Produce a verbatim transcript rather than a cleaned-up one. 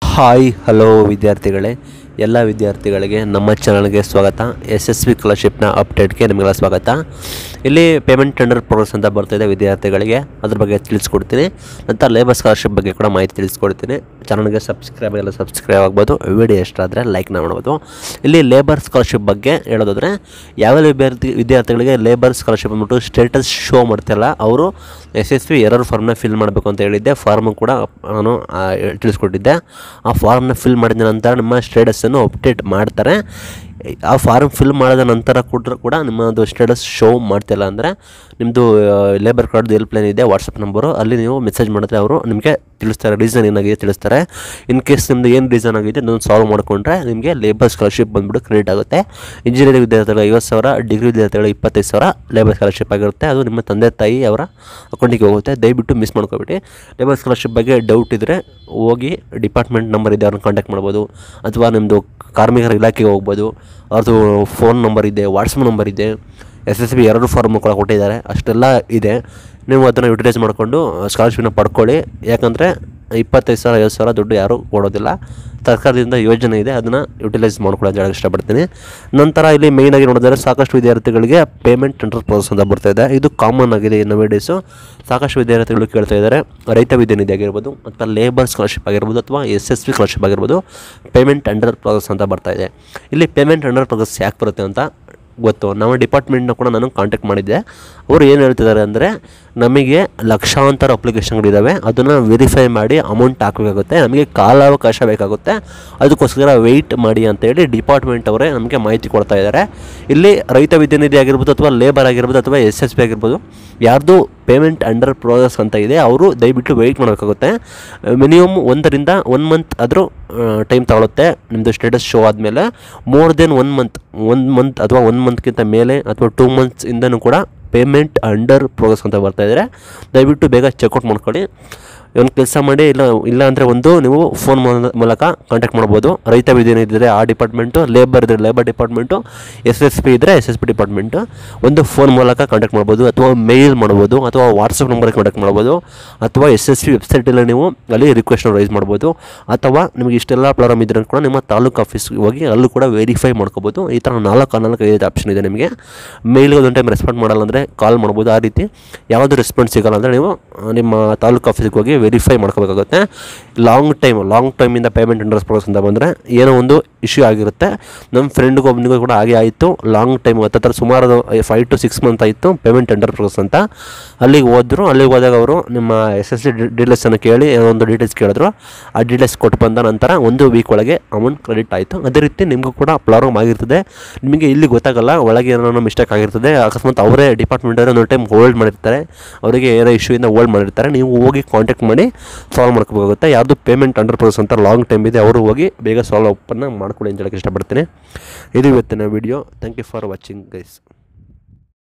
Hi hello ವಿದ್ಯಾರ್ಥಿಗಳೇ, ಎಲ್ಲ ವಿದ್ಯಾರ್ಥಿಗಳಿಗೆ ನಮ್ಮ ಚಾನಲ್ಗೆ ಸ್ವಾಗತ. ಎಸ್ ಎಸ್ ಪಿ ಸ್ಕಾಲರ್ಶಿಪ್ನ ಅಪ್ಡೇಟ್ಗೆ ನಿಮಗೆಲ್ಲ ಸ್ವಾಗತ. ಇಲ್ಲಿ ಪೇಮೆಂಟ್ ಟೆಂಡರ್ ಪ್ರೋಗ್ರೆಸ್ ಅಂತ ಬರ್ತಾಯಿದೆ ವಿದ್ಯಾರ್ಥಿಗಳಿಗೆ, ಅದ್ರ ಬಗ್ಗೆ ತಿಳಿಸ್ಕೊಡ್ತೀನಿ. ನಂತರ ಲೇಬರ್ ಸ್ಕಾಲರ್ಶಿಪ್ ಬಗ್ಗೆ ಕೂಡ ಮಾಹಿತಿ ತಿಳಿಸ್ಕೊಡ್ತೀನಿ. ಚಾನಲ್ಗೆ ಸಬ್ಸ್ಕ್ರೈಬ್ ಎಲ್ಲ ಸಬ್ಸ್ಕ್ರೈಬ್ ಆಗ್ಬೋದು, ವಿಡಿಯೋ ಇಷ್ಟ ಆದರೆ ಲೈಕ್ನ ಮಾಡ್ಬೋದು. ಇಲ್ಲಿ ಲೇಬರ್ ಸ್ಕಾಲರ್ಶಿಪ್ ಬಗ್ಗೆ ಹೇಳೋದಾದರೆ, ಯಾವ ವಿದ್ಯಾರ್ಥಿ ವಿದ್ಯಾರ್ಥಿಗಳಿಗೆ ಲೇಬರ್ ಸ್ಕಾಲರ್ಶಿಪ್ ಅಂದ್ಬಿಟ್ಟು ಸ್ಟೇಟಸ್ ಶೋ ಮಾಡ್ತಿಲ್ಲ, ಅವರು ಎಸ್ ಎಸ್ ಪಿ ಎರರ್ ಫಾರ್ಮ್ನ ಫಿಲ್ ಮಾಡಬೇಕು ಅಂತ ಹೇಳಿದ್ದೆ. ಫಾರ್ಮು ಕೂಡ ನಾನು ತಿಳಿಸ್ಕೊಟ್ಟಿದ್ದೆ. ಆ ಫಾರ್ಮ್ನ ಫಿಲ್ ಮಾಡಿದ ನಂತರ ನಿಮ್ಮ ಸ್ಟೇಟಸನ್ನು ಅಪ್ಡೇಟ್ ಮಾಡ್ತಾರೆ. ಆ ಫಾರ್ಮ್ ಫಿಲ್ ಮಾಡಿದ ನಂತರ ಕೂಡ ಕೂಡ ನಿಮ್ಮದು ಸ್ಟೇಟಸ್ ಶೋ ಮಾಡ್ತಿಲ್ಲ ಅಂದರೆ ನಿಮ್ಮದು ಲೇಬರ್ ಕಾರ್ಡ್ದು ಹೆಲ್ಪ್ ಲೈನ್ ಇದೆ, ವಾಟ್ಸಪ್ ನಂಬರು, ಅಲ್ಲಿ ನೀವು ಮೆಸೇಜ್ ಮಾಡಿದ್ರೆ ಅವರು ನಿಮಗೆ ತಿಳಿಸ್ತಾರೆ, ರೀಸನ್ ಏನಾಗಿದೆ ತಿಳಿಸ್ತಾರೆ. ಇನ್ ಕೇಸ್ ನಿಮ್ಮದು ಏನು ರೀಸನ್ ಆಗಿದೆ ಅದನ್ನು ಸಾಲ್ವ್ ಮಾಡಿಕೊಂಡ್ರೆ ನಿಮಗೆ ಲೇಬರ್ ಸ್ಕಾಲರ್ಶಿಪ್ ಬಂದುಬಿಟ್ಟು ಕ್ರೆಡಿಟ್ ಆಗುತ್ತೆ. ಇಂಜಿನಿಯರಿಂಗ್ ವಿದ್ಯಾರ್ಥಿಗಳು ಐವತ್ತು ಸಾವಿರ, ಡಿಗ್ರಿ ವಿದ್ಯಾರ್ಥಿಗಳು ಇಪ್ಪತ್ತೈದು ಸಾವಿರ ಲೇಬರ್ ಸ್ಕಾಲರ್ಶಿಪ್ ಆಗಿರುತ್ತೆ. ಅದು ನಿಮ್ಮ ತಂದೆ ತಾಯಿ ಅವರ ಅಕೌಂಟಿಗೆ ಹೋಗುತ್ತೆ. ದಯವಿಟ್ಟು ಮಿಸ್ ಮಾಡ್ಕೊಬಿಟ್ಟು. ಲೇಬರ್ ಸ್ಕಾಲರ್ಶಿಪ್ ಬಗ್ಗೆ ಡೌಟ್ ಇದ್ದರೆ ಹೋಗಿ ಡಿಪಾರ್ಟ್ಮೆಂಟ್ ನಂಬರ್ ಇದೆ, ಅವ್ರನ್ನ ಕಾಂಟ್ಯಾಕ್ಟ್ ಮಾಡ್ಬೋದು. ಅಥವಾ ನಿಮ್ಮದು ಕಾರ್ಮಿಕರ ಇಲಾಖೆಗೆ ಹೋಗ್ಬೋದು, ಅವ್ರದ್ದು ಫೋನ್ ನಂಬರ್ ಇದೆ, ವಾಟ್ಸಪ್ ನಂಬರ್ ಇದೆ, ಎಸ್ ಎಸ್ ಬಿ ಎರಡು ಫಾರ್ಮ್ ಕೂಡ ಕೊಟ್ಟಿದ್ದಾರೆ, ಅಷ್ಟೆಲ್ಲ ಇದೆ. ನೀವು ಅದನ್ನು ಯುಟಿಲೈಸ್ ಮಾಡಿಕೊಂಡು ಸ್ಕಾಲರ್ಶಿಪ್ನ ಪಡ್ಕೊಳ್ಳಿ. ಯಾಕಂದರೆ ಇಪ್ಪತ್ತೈದು ಸಾವಿರ ಐವತ್ತು ಸಾವಿರ ದುಡ್ಡು ಯಾರೂ ಕೊಡೋದಿಲ್ಲ, ಸರ್ಕಾರದಿಂದ ಯೋಜನೆ ಇದೆ, ಅದನ್ನು ಯುಟಿಲೈಸ್ ಮಾಡ್ಕೊಳ್ಳೋ ಅಂತ ಹೇಳಕ್ಕೆ ಇಷ್ಟಪಡ್ತೀನಿ. ನಂತರ ಇಲ್ಲಿ ಮೇಯ್ನಾಗಿ ನೋಡಿದರೆ ಸಾಕಷ್ಟು ವಿದ್ಯಾರ್ಥಿಗಳಿಗೆ ಪೇಮೆಂಟ್ ಟೆಂಡರ್ ಪ್ರೋಸೆಸ್ ಅಂತ ಬರ್ತಾಯಿದೆ. ಇದು ಕಾಮನ್ ಆಗಿದೆ ನವೆ ಡೇಸು. ಸಾಕಷ್ಟು ವಿದ್ಯಾರ್ಥಿಗಳು ಕೇಳ್ತಾ ಇದ್ದಾರೆ, ರೈತ ವಿದ್ಯಾನಿಧಿ ಆಗಿರ್ಬೋದು, ಅಥವಾ ಲೇಬರ್ ಸ್ಕಾಲರ್ಶಿಪ್ ಆಗಿರ್ಬೋದು, ಅಥವಾ ಎಸ್ ಎಸ್ ಪಿ ಸ್ಕಾಲರ್ಶಿಪ್ ಆಗಿರ್ಬೋದು, ಪೇಮೆಂಟ್ ಟೆಂಡರ್ ಪ್ರೋಸೆಸ್ ಅಂತ ಬರ್ತಾಯಿದೆ. ಇಲ್ಲಿ ಪೇಮೆಂಟ್ ಟೆಂಡರ್ ಪ್ರೋಸೆಸ್ ಯಾಕೆ ಬರುತ್ತೆ ಅಂತ ಗೊತ್ತು. ನಮ್ಮ ಡಿಪಾರ್ಟ್ಮೆಂಟ್ನ ಕೂಡ ನಾನು ಕಾಂಟ್ಯಾಕ್ಟ್ ಮಾಡಿದ್ದೆ. ಅವರು ಏನು ಹೇಳ್ತಿದ್ದಾರೆ ಅಂದರೆ, ನಮಗೆ ಲಕ್ಷಾಂತರ ಅಪ್ಲಿಕೇಶನ್ಗಳಿದ್ದಾವೆ, ಅದನ್ನು ವೆರಿಫೈ ಮಾಡಿ ಅಮೌಂಟ್ ಹಾಕಬೇಕಾಗುತ್ತೆ, ನಮಗೆ ಕಾಲಾವಕಾಶ ಬೇಕಾಗುತ್ತೆ, ಅದಕ್ಕೋಸ್ಕರ ವೆಯ್ಟ್ ಮಾಡಿ ಅಂತೇಳಿ ಡಿಪಾರ್ಟ್ಮೆಂಟ್ ಅವರೇ ನಮಗೆ ಮಾಹಿತಿ ಕೊಡ್ತಾ ಇದ್ದಾರೆ. ಇಲ್ಲಿ ರೈತ ವಿದ್ಯಾನಿಧಿ ಆಗಿರ್ಬೋದು, ಅಥವಾ ಲೇಬರ್ ಆಗಿರ್ಬೋದು, ಅಥವಾ ಎಸ್ ಎಸ್ ಪಿ ಆಗಿರ್ಬೋದು, ಯಾರ್ದು ಪೇಮೆಂಟ್ ಅಂಡರ್ ಪ್ರೋಸೆಸ್ ಅಂತ ಇದೆ ಅವರು ದಯವಿಟ್ಟು ವೆಯ್ಟ್ ಮಾಡಬೇಕಾಗುತ್ತೆ. ಮಿನಿಮಮ್ ಒಂದರಿಂದ ಒನ್ ಮಂತ್ ಆದರೂ ಟೈಮ್ ತಗೊಳುತ್ತೆ ನಿಮ್ಮದು ಸ್ಟೇಟಸ್ ಶೋ ಆದಮೇಲೆ. ಮೋರ್ ದೆನ್ ಒನ್ ಮಂತ್ ಒಂದು ಮಂತ್ ಅಥವಾ ಒನ್ ಮಂತ್ಗಿಂತ ಮೇಲೆ ಅಥವಾ ಟೂ ಮಂತ್ಸಿಂದನೂ ಕೂಡ ಪೇಮೆಂಟ್ ಅಂಡರ್ ಪ್ರೋಸೆಸ್ ಅಂತ ಬರ್ತಾಯಿದ್ದಾರೆ. ದಯವಿಟ್ಟು ಬೇಗ ಚೆಕ್ಔಟ್ ಮಾಡ್ಕೊಳ್ಳಿ. ಒಂದು ಕೆಲಸ ಮಾಡಿ, ಇಲ್ಲ ಇಲ್ಲ ಅಂದರೆ ಒಂದು ನೀವು ಫೋನ್ ಮೂಲಕ ಕಾಂಟ್ಯಾಕ್ಟ್ ಮಾಡ್ಬೋದು. ರೈತ ವಿದ್ಯಾನಿಧಿ ಇದ್ದರೆ ಆ ಡಿಪಾರ್ಟ್ಮೆಂಟು, ಲೇಬರ್ ಇದ್ದರೆ labour department, S S P ಇದ್ದರೆ ಎಸ್ ಎಸ್ ಪಿ ಡಿಪಾರ್ಟ್ಮೆಂಟು. ಒಂದು ಫೋನ್ ಮೂಲಕ ಕಾಂಟ್ಯಾಕ್ಟ್ ಮಾಡ್ಬೋದು, ಅಥವಾ ಮೇಲ್ ಮಾಡ್ಬೋದು, ಅಥವಾ ವಾಟ್ಸಪ್ ನಂಬರ್ಗೆ ಕಾಂಟ್ಯಾಕ್ಟ್ ಮಾಡ್ಬೋದು, ಅಥವಾ ಎಸ್ ಎಸ್ ಪಿ ವೆಬ್ಸೈಟಲ್ಲಿ ನೀವು ಅಲ್ಲಿ ರಿಕ್ವೆಸ್ಟ್ನ ರೈಸ್ ಮಾಡ್ಬೋದು. ಅಥವಾ ನಿಮಗೆ ಇಷ್ಟೆಲ್ಲ ಪ್ರಾಬ್ಲಮ್ ಇದ್ದರೆ ಕೂಡ ನಿಮ್ಮ ತಾಲೂಕು ಆಫೀಸ್ಗೆ ಹೋಗಿ ಅಲ್ಲೂ ಕೂಡ ವೆರಿಫೈ ಮಾಡ್ಕೋಬೋದು. ಈ ಥರ ನಾಲ್ಕು ನಾಲ್ಕು ಐದು ಆಪ್ಷನ್ ಇದೆ ನಿಮಗೆ. ಮೇಲ್ಗೆ ಒಂದು ಟೈಮ್ ರೆಸ್ಪಾಂಡ್ ಮಾಡಲ್ಲ ಅಂದರೆ ಕಾಲ್ ಮಾಡ್ಬೋದು. ಆ ರೀತಿ ಯಾವುದು ರೆಸ್ಪಾನ್ಸ್ ಸಿಗೋಲ್ಲ ಅಂದರೆ ನೀವು ನಿಮ್ಮ ತಾಲೂಕು ಆಫೀಸ್ಗೆ ಹೋಗಿ ವೆರಿಫೈ ಮಾಡ್ಕೋಬೇಕಾಗುತ್ತೆ. ಲಾಂಗ್ ಟೈಮ್ ಲಾಂಗ್ ಟೈಮಿಂದ ಪೇಮೆಂಟ್ ಟೆಂಡರ್ ಪ್ರೋಸೆಸ್ ಅಂತ ಬಂದರೆ ಏನೋ ಒಂದು ಇಶ್ಯೂ ಆಗಿರುತ್ತೆ. ನಮ್ಮ ಫ್ರೆಂಡ್ಗೂ ಒಬ್ಬನಿಗೂ ಕೂಡ ಹಾಗೆ ಆಯಿತು. ಲಾಂಗ್ ಟೈಮ್ ಹತ್ತಿರ ಸುಮಾರು ಫೈವ್ ಟು ಸಿಕ್ಸ್ ಮಂತ್ ಆಯಿತು ಪೇಮೆಂಟ್ ಟೆಂಡರ್ ಪ್ರೋಸೆಸ್ ಅಂತ. ಅಲ್ಲಿಗೆ ಹೋದರು. ಅಲ್ಲಿಗೆ ಹೋದಾಗ ಅವರು ನಿಮ್ಮ ಎಸ್ ಎಸ್ ಸಿ ಡೀಟೇಲ್ಸನ್ನು ಕೇಳಿ ಒಂದು ಡೀಟೇಲ್ಸ್ ಕೇಳಿದ್ರು. ಆ ಡೀಟೇಲ್ಸ್ ಕೊಟ್ಟು ಬಂದ ನಂತರ ಒಂದು ವೀಕ್ ಒಳಗೆ ಅಮೌಂಟ್ ಕ್ರೆಡಿಟ್ ಆಯಿತು. ಅದೇ ರೀತಿ ನಿಮಗೂ ಕೂಡ ಪ್ರಾಬ್ಲಮ್ ಆಗಿರ್ತದೆ. ನಿಮಗೆ ಇಲ್ಲಿ ಗೊತ್ತಾಗಲ್ಲ, ಒಳಗೆ ಏನೋ ಮಿಸ್ಟೇಕ್ ಆಗಿರ್ತದೆ. ಅಕಸ್ಮಾತ್ ಅವರೇ ಡಿಪಾರ್ಟ್ಮೆಂಟ್ ಅವರೇ ಒಂದು ಟೈಮ್ ಹೋಲ್ಡ್ ಮಾಡಿರ್ತಾರೆ, ಅವರಿಗೆ ಏನೋ ಇಶ್ಯೂಯಿಂದ ಹೋಲ್ಡ್ ಮಾಡಿರ್ತಾರೆ. ನೀವು ಹೋಗಿ ಕಾಂಟ್ಯಾಕ್ಟ್ ಮಾಡಿ ಸಾಲ್ವ್ ಮಾಡ್ಕೋಬೇಕಾಗುತ್ತೆ. ಯಾವುದು ಪೇಮೆಂಟ್ ಅಂಡರ್ ಪ್ರೋಸೆಸ್ ಅಂತ ಲಾಂಗ್ ಟೈಮ್ ಇದೆ ಅವರು ಹೋಗಿ ಬೇಗ ಸಾಲ್ವ್ ಓಪನ್ ಮಾಡ್ಕೊಳ್ಳಿ ಅಂತ ಹೇಳಕ್ಕೆ ಇಷ್ಟಪಡ್ತೀನಿ. ಇದು ಇವತ್ತಿನ video. Thank you for watching guys.